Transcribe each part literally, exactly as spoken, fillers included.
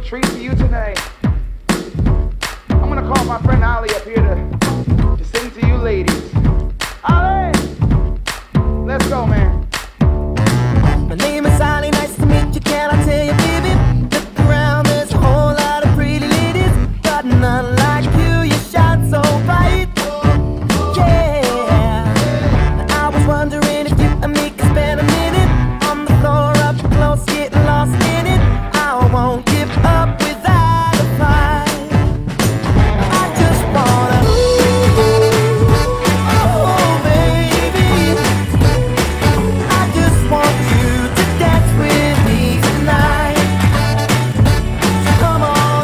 treat for you tonight. I'm gonna call my friend Ali up here to, to sing to you ladies. Ali! Let's go, man. My name is Ali, nice to meet you, can I tell you, baby? Look around, there's a whole lot of pretty ladies, but none like you, you shine so bright. Yeah, I was wondering if you and me could spend a minute on the floor up close, getting lost in it. I won't give up without a fight. I just wanna, oh baby, I just want you to dance with me tonight. So come on,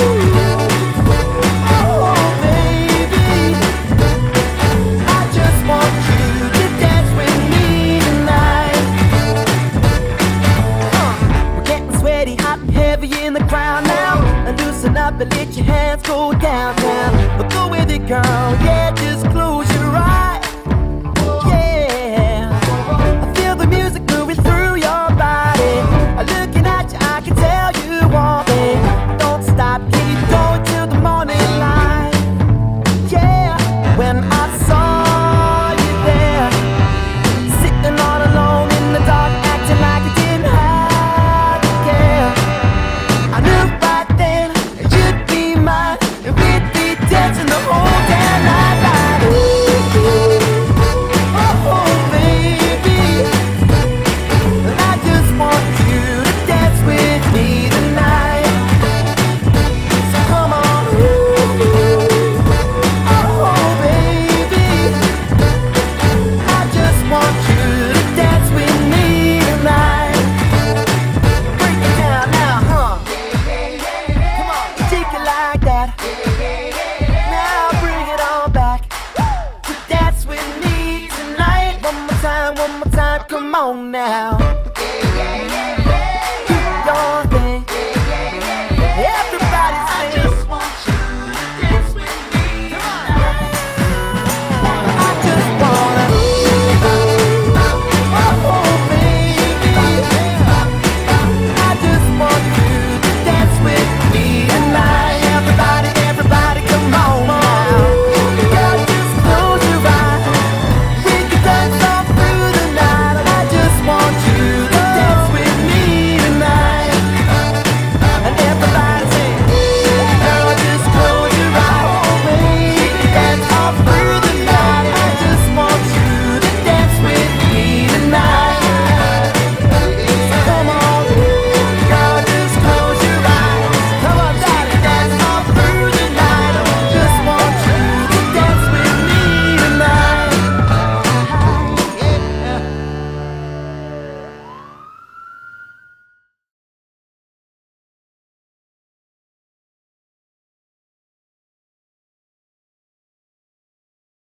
oh baby, I just want you to dance with me tonight. uh, We're getting sweaty, hot and heavy in the crowd now. And loosen up and let your hands go downtown. But go with it, girl, yeah, just close your eyes. Yeah, I feel the music moving through your body. Looking at you, I can tell you want me. Don't stop, keep going till the morning light. Yeah, when I saw you there, sitting all alone in the dark, acting like you didn't have to care, I knew right then you'd be mine, and we'd be dancing the whole damn night like, oh baby, and I just want you to dance with me tonight. So come on, oh baby, I just want you to dance with me tonight. Break it down now, huh? Come on, take it like that. Now bring it on back to dance with me tonight. One more time, one more time, come on now.